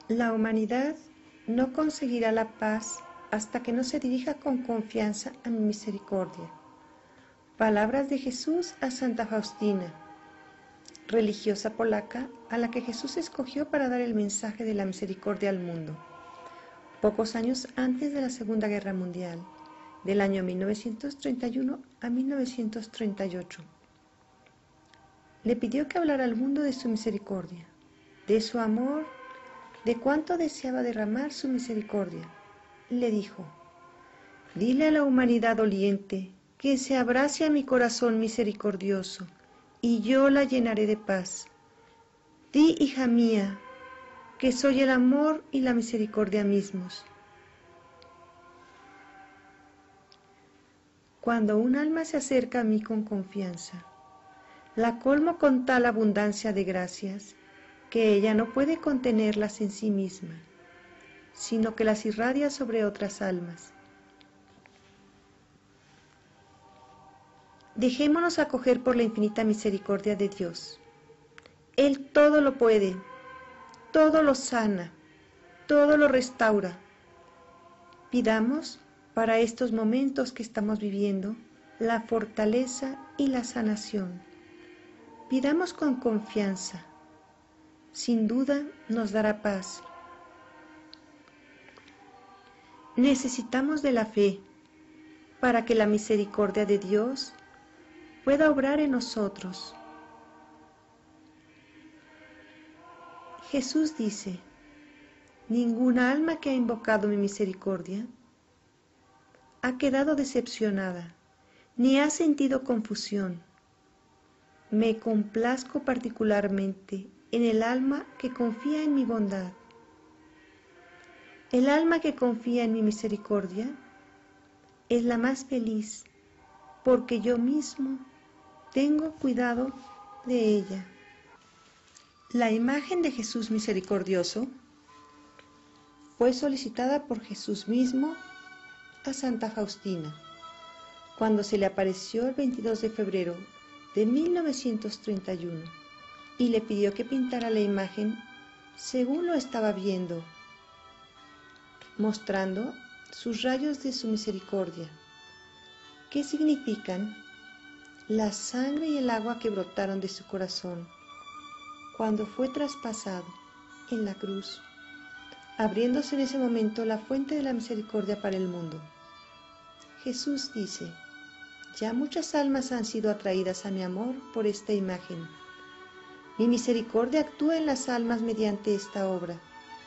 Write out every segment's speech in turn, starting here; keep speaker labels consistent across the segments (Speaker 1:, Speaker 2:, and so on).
Speaker 1: La humanidad no conseguirá la paz hasta que no se dirija con confianza a mi misericordia. Palabras de Jesús a Santa Faustina, religiosa polaca a la que Jesús escogió para dar el mensaje de la misericordia al mundo, pocos años antes de la Segunda Guerra Mundial, del año 1931 a 1938. Le pidió que hablara al mundo de su misericordia, de su amor, de cuánto deseaba derramar su misericordia. Le dijo: dile a la humanidad doliente que se abrace a mi corazón misericordioso, y yo la llenaré de paz. Di, hija mía, que soy el amor y la misericordia mismos. Cuando un alma se acerca a mí con confianza, la colmo con tal abundancia de gracias que ella no puede contenerlas en sí misma, sino que las irradia sobre otras almas. Dejémonos acoger por la infinita misericordia de Dios. Él todo lo puede, todo lo sana, todo lo restaura. Pidamos, para estos momentos que estamos viviendo, la fortaleza y la sanación. Pidamos con confianza. Sin duda nos dará paz. Necesitamos de la fe para que la misericordia de Dios pueda obrar en nosotros. Jesús dice: ninguna alma que ha invocado mi misericordia ha quedado decepcionada, ni ha sentido confusión. Me complazco particularmente en el alma que confía en mi bondad. El alma que confía en mi misericordia es la más feliz, porque yo mismo tengo cuidado de ella. La imagen de Jesús misericordioso fue solicitada por Jesús mismo a Santa Faustina, cuando se le apareció el 22 de febrero de 1931 y le pidió que pintara la imagen según lo estaba viendo, mostrando sus rayos de su misericordia, que significan la sangre y el agua que brotaron de su corazón cuando fue traspasado en la cruz, abriéndose en ese momento la fuente de la misericordia para el mundo. Jesús dice: ya muchas almas han sido atraídas a mi amor por esta imagen. Mi misericordia actúa en las almas mediante esta obra.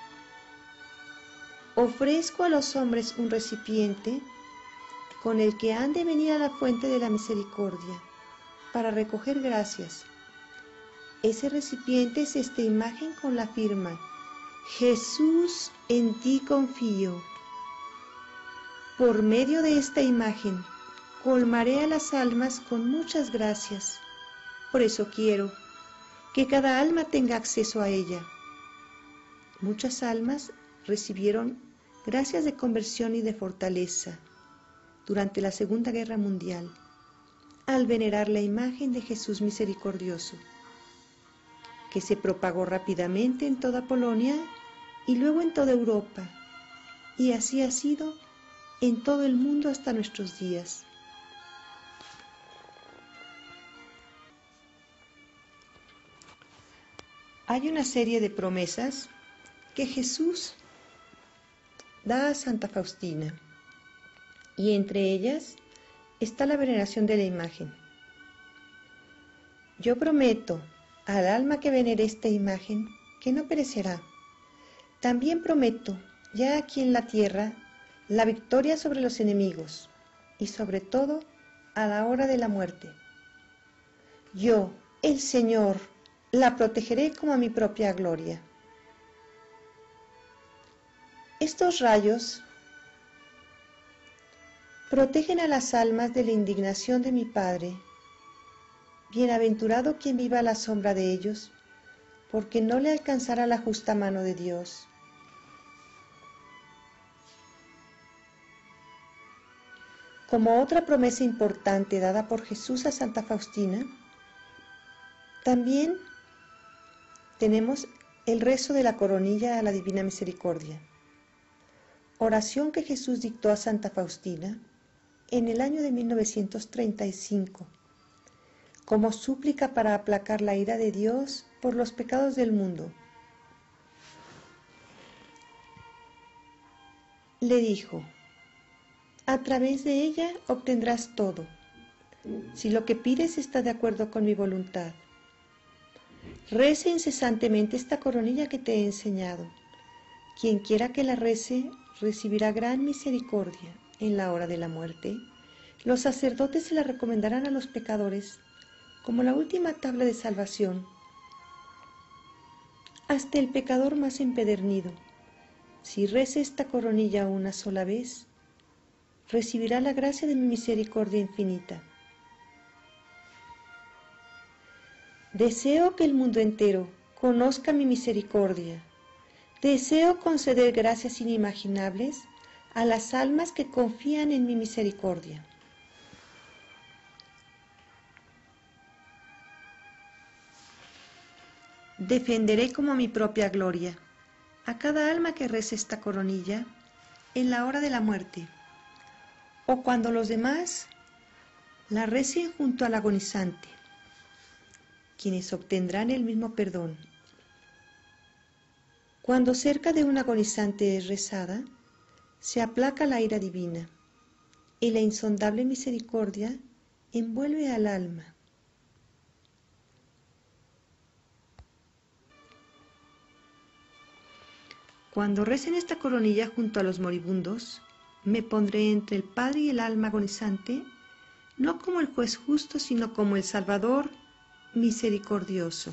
Speaker 1: Ofrezco a los hombres un recipiente con el que han de venir a la fuente de la misericordia para recoger gracias. Ese recipiente es esta imagen con la firma: Jesús, en ti confío. Por medio de esta imagen, colmaré a las almas con muchas gracias. Por eso quiero que cada alma tenga acceso a ella. Muchas almas recibieron gracias de conversión y de fortaleza durante la Segunda Guerra Mundial, al venerar la imagen de Jesús misericordioso, que se propagó rápidamente en toda Polonia y luego en toda Europa, y así ha sido en todo el mundo hasta nuestros días. Hay una serie de promesas que Jesús da a Santa Faustina, y entre ellas está la veneración de la imagen. Yo prometo al alma que venere esta imagen que no perecerá. También prometo, ya aquí en la tierra, la victoria sobre los enemigos y sobre todo a la hora de la muerte. Yo, el Señor, la protegeré como a mi propia gloria. Estos rayos protegen a las almas de la indignación de mi Padre. Bienaventurado quien viva a la sombra de ellos, porque no le alcanzará la justa mano de Dios. Como otra promesa importante dada por Jesús a Santa Faustina, también tenemos El rezo de la coronilla a la Divina Misericordia. Oración que Jesús dictó a Santa Faustina en el año de 1935, como súplica para aplacar la ira de Dios por los pecados del mundo. Le dijo: a través de ella obtendrás todo, si lo que pides está de acuerdo con mi voluntad. Reza incesantemente esta coronilla que te he enseñado. Quien quiera que la rece, recibirá gran misericordia en la hora de la muerte. Los sacerdotes se la recomendarán a los pecadores como la última tabla de salvación. Hasta el pecador más empedernido, si reza esta coronilla una sola vez, recibirá la gracia de mi misericordia infinita. Deseo que el mundo entero conozca mi misericordia. Deseo conceder gracias inimaginables a las almas que confían en mi misericordia. Defenderé como mi propia gloria a cada alma que rece esta coronilla en la hora de la muerte, o cuando los demás la recen junto al agonizante, quienes obtendrán el mismo perdón. Cuando cerca de un agonizante es rezada, se aplaca la ira divina y la insondable misericordia envuelve al alma. Cuando recen esta coronilla junto a los moribundos, me pondré entre el Padre y el alma agonizante, no como el juez justo, sino como el Salvador misericordioso.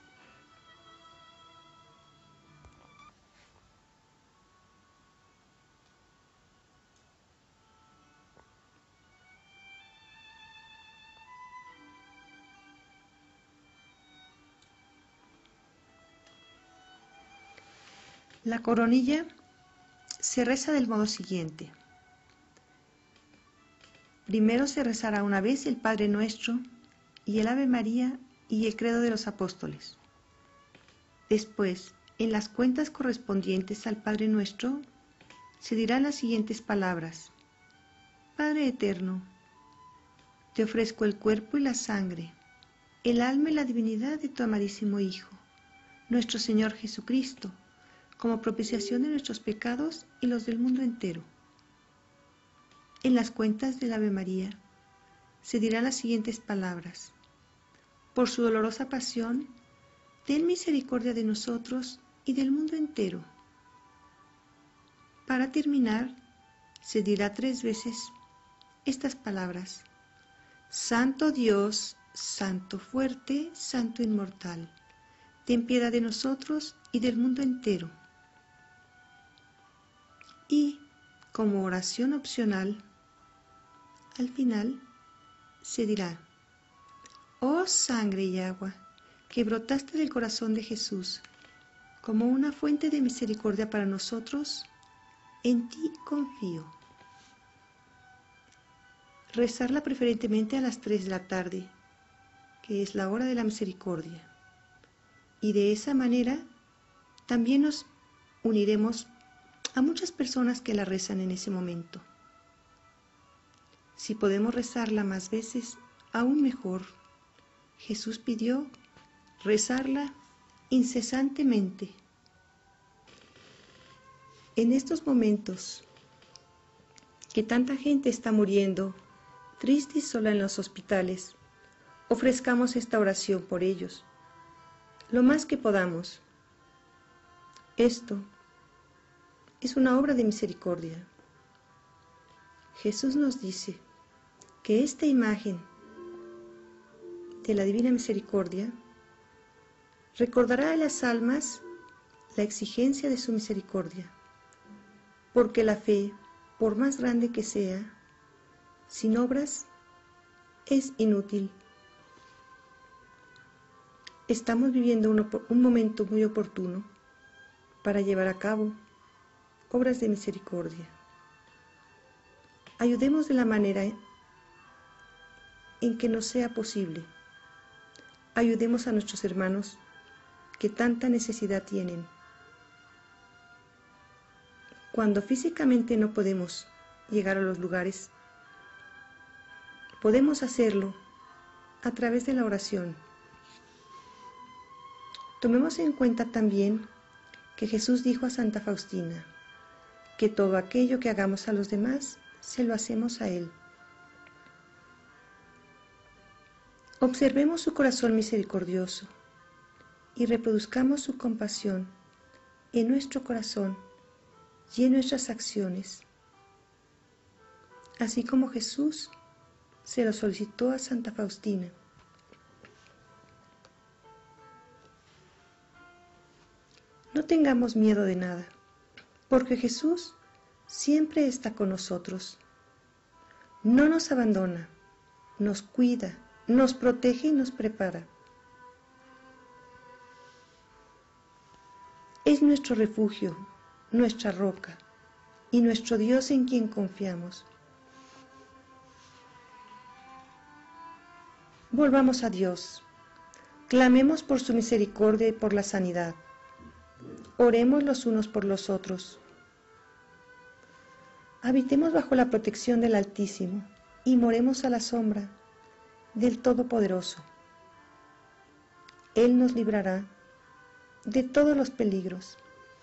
Speaker 1: La coronilla se reza del modo siguiente. Primero se rezará una vez el Padre Nuestro y el Ave María y el Credo de los Apóstoles. Después, en las cuentas correspondientes al Padre Nuestro, se dirán las siguientes palabras. Padre eterno, te ofrezco el cuerpo y la sangre, el alma y la divinidad de tu amadísimo Hijo, nuestro Señor Jesucristo, como propiciación de nuestros pecados y los del mundo entero. En las cuentas del Ave María se dirán las siguientes palabras. Por su dolorosa pasión, ten misericordia de nosotros y del mundo entero. Para terminar, se dirá 3 veces estas palabras. Santo Dios, Santo fuerte, Santo inmortal, ten piedad de nosotros y del mundo entero. Y, como oración opcional, al final se dirá, oh sangre y agua, que brotaste del corazón de Jesús, como una fuente de misericordia para nosotros, en ti confío. Rezarla preferentemente a las 3 de la tarde, que es la hora de la misericordia. Y de esa manera también nos uniremos a muchas personas que la rezan en ese momento. Si podemos rezarla más veces, aún mejor. Jesús pidió rezarla incesantemente. En estos momentos que tanta gente está muriendo, triste y sola en los hospitales, ofrezcamos esta oración por ellos, lo más que podamos. Esto es una obra de misericordia. Jesús nos dice que esta imagen de la Divina Misericordia recordará a las almas la exigencia de su misericordia, porque la fe, por más grande que sea, sin obras es inútil. Estamos viviendo un momento muy oportuno para llevar a cabo obras de misericordia. Ayudemos de la manera en que nos sea posible. Ayudemos a nuestros hermanos que tanta necesidad tienen. Cuando físicamente no podemos llegar a los lugares, podemos hacerlo a través de la oración. Tomemos en cuenta también que Jesús dijo a Santa Faustina que todo aquello que hagamos a los demás, se lo hacemos a Él. Observemos su corazón misericordioso y reproduzcamos su compasión en nuestro corazón y en nuestras acciones, así como Jesús se lo solicitó a Santa Faustina. No tengamos miedo de nada, porque Jesús siempre está con nosotros. No nos abandona, nos cuida, nos protege y nos prepara. Es nuestro refugio, nuestra roca y nuestro Dios en quien confiamos. Volvamos a Dios, clamemos por su misericordia y por la sanidad. Oremos los unos por los otros. Habitemos bajo la protección del Altísimo y moremos a la sombra del Todopoderoso. Él nos librará de todos los peligros.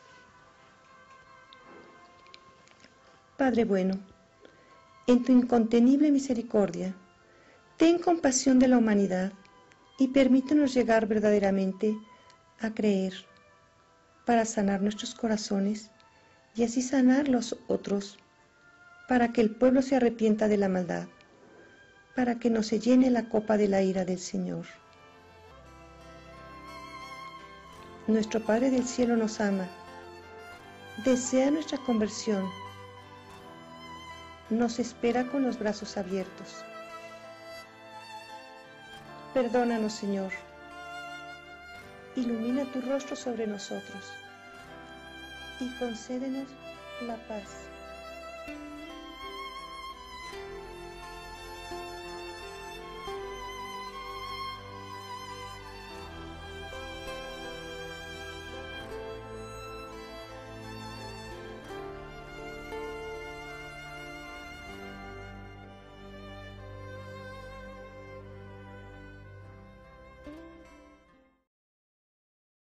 Speaker 1: Padre bueno, en tu incontenible misericordia, ten compasión de la humanidad y permítenos llegar verdaderamente a creer, para sanar nuestros corazones y así sanar los otros, para que el pueblo se arrepienta de la maldad, para que no se llene la copa de la ira del Señor. Nuestro Padre del cielo nos ama, desea nuestra conversión, nos espera con los brazos abiertos. Perdónanos, Señor. Ilumina tu rostro sobre nosotros y concédenos la paz.